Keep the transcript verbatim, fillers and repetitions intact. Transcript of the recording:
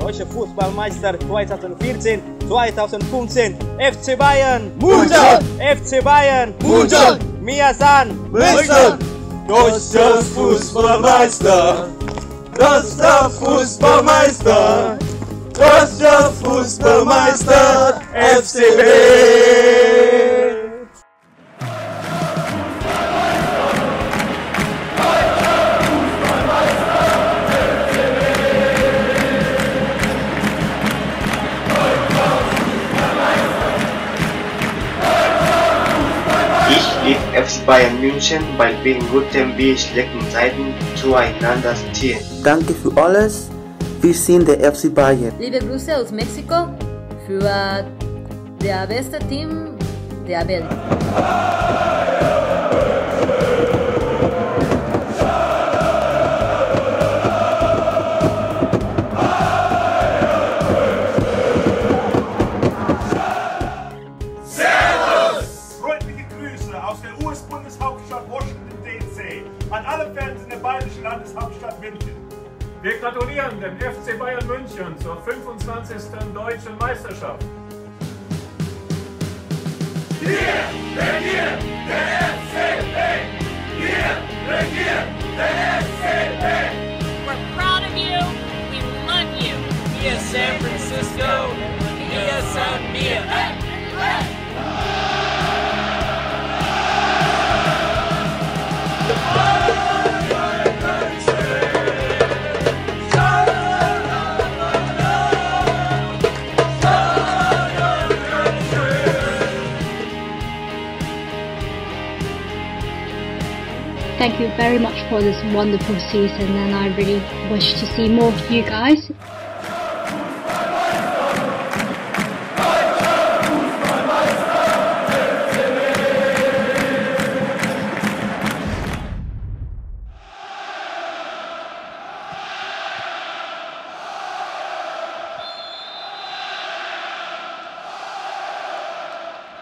Deutscher Fußballmeister zweitausendvierzehn, zweitausendfünfzehn, F C Bayern, Mundial, F C Bayern, Mundial, Mia-san, Meister, Deutscher Fußballmeister, deutscher Fußballmeister, deutscher Fußballmeister, F C B. Ich liebe F C Bayern München, weil wir in guten wie schlechten Zeiten zueinander stehen. Danke für alles. Wir sind der F C Bayern. Liebe Grüße aus Mexiko für das beste Team der Welt. Aus der U S-Bundeshauptstadt Washington D C an alle Fans in der bayerischen Landeshauptstadt München. Wir gratulieren dem F C Bayern München zur fünfundzwanzigsten Deutschen Meisterschaft. Wir regieren der F C B! Wir regieren der F C B! We're proud of you. We love you. Via San Francisco. Via San Mia. Hey, hey. Thank you very much for this wonderful season, and I really wish to see more of you guys.